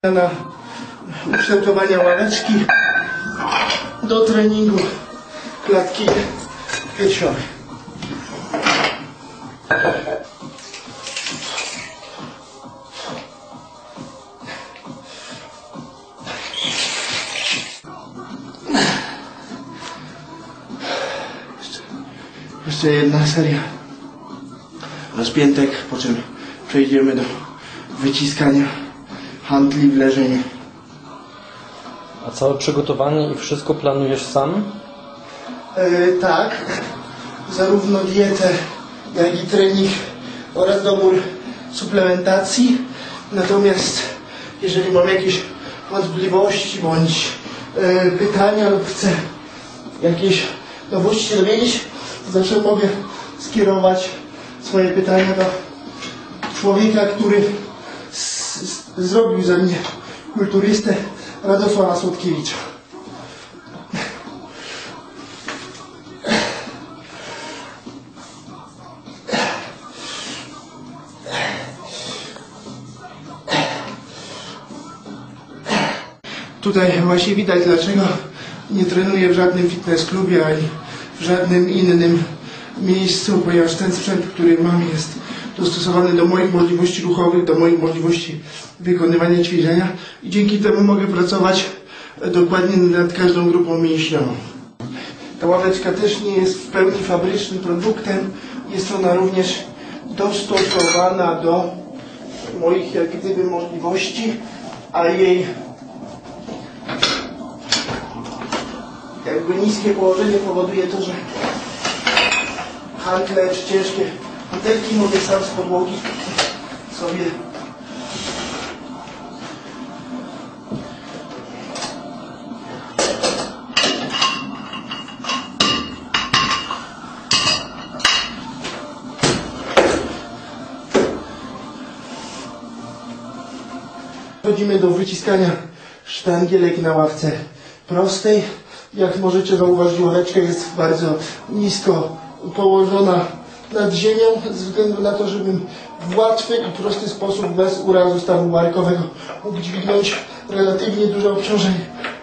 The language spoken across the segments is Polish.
Na ukształtowania ławeczki do treningu klatki piersiowej. Jeszcze jedna seria rozpiętek, po czym przejdziemy do wyciskania handli w leżeniu. A całe przygotowanie i wszystko planujesz sam? Tak. Zarówno dietę, jak i trening oraz dobór suplementacji. Natomiast jeżeli mam jakieś wątpliwości bądź pytania lub chcę jakieś nowości dowiedzieć, to zawsze mogę skierować swoje pytania do człowieka, który zrobił ze mnie kulturystę, Radosława Słodkiewicza. Tutaj właśnie widać, dlaczego nie trenuję w żadnym fitness klubie ani w żadnym innym miejscu, ponieważ ten sprzęt, który mam, jest dostosowany do moich możliwości ruchowych, do moich możliwości wykonywania ćwiczenia i dzięki temu mogę pracować dokładnie nad każdą grupą mięśniową. Ta ławeczka też nie jest w pełni fabrycznym produktem, jest ona również dostosowana do moich jak gdyby możliwości, a jej jakby niskie położenie powoduje to, że handle czy ciężkie hantelki mogę sam z podłogi sobie Przechodzimy do wyciskania sztangielek na ławce prostej. Jak możecie zauważyć, ławeczka jest bardzo nisko położona nad ziemią, ze względu na to, żebym w łatwy i prosty sposób, bez urazu stawu barkowego, mógł dźwignąć relatywnie duże obciążenie.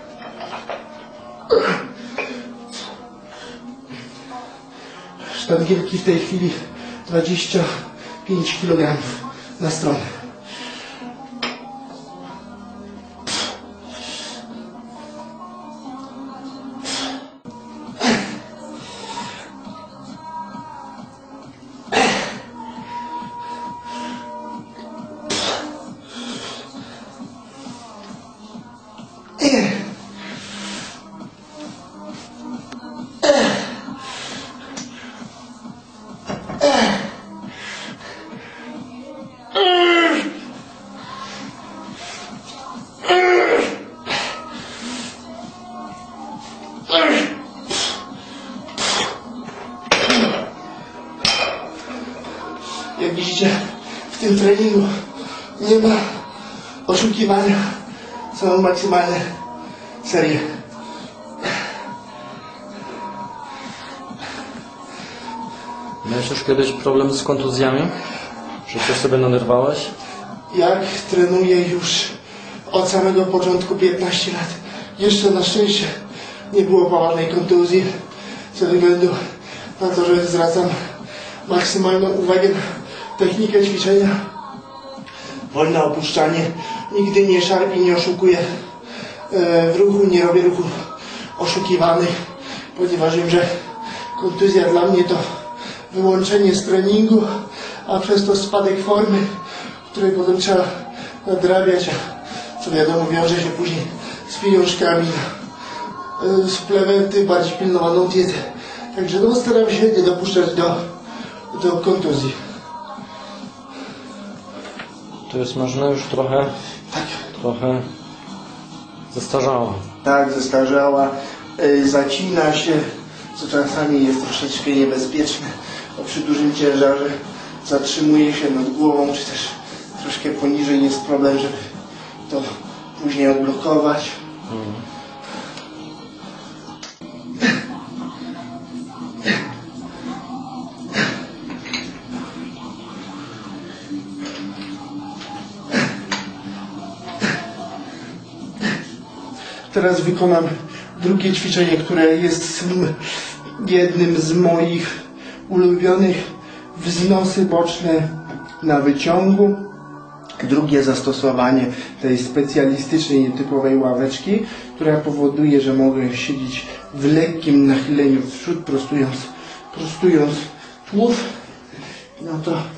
Sztangielki w tej chwili 25 kg na stronę. Jak widzicie, w tym treningu nie ma oszukiwania, są maksymalne serie. Miałeś już kiedyś problem z kontuzjami? Że coś sobie naderwałeś? Jak trenuję już od samego początku 15 lat. Jeszcze na szczęście nie było poważnej kontuzji, ze względu na to, że zwracam maksymalną uwagę na technikę ćwiczenia. Wolne opuszczanie, nigdy nie szarpię, nie oszukuję w ruchu, nie robię ruchów oszukiwanych, ponieważ wiem, że kontuzja dla mnie to wyłączenie z treningu, a przez to spadek formy, której potem trzeba nadrabiać, a co wiadomo wiąże się później z pieniążkami na suplementy, bardziej pilnowaną dietę. Także no, staram się nie dopuszczać do kontuzji. To jest można już trochę zestarzała. Tak, zestarzała, zacina się, co czasami jest troszeczkę niebezpieczne, bo przy dużym ciężarze zatrzymuje się nad głową, czy też troszkę poniżej jest problem, żeby to później odblokować. Teraz wykonam drugie ćwiczenie, które jest jednym z moich ulubionych. Wznosy boczne na wyciągu. Drugie zastosowanie tej specjalistycznej, nietypowej ławeczki, która powoduje, że mogę siedzieć w lekkim nachyleniu w przód, prostując tułów. No to